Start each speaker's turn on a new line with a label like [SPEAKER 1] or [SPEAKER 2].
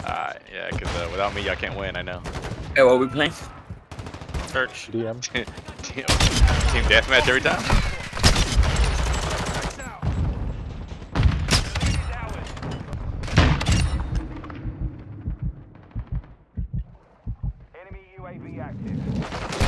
[SPEAKER 1] Yeah, because without me, y'all can't win. I know.
[SPEAKER 2] Hey, what are we playing?
[SPEAKER 1] Church.
[SPEAKER 3] DM.
[SPEAKER 1] Team deathmatch every time.
[SPEAKER 4] Enemy UAV active.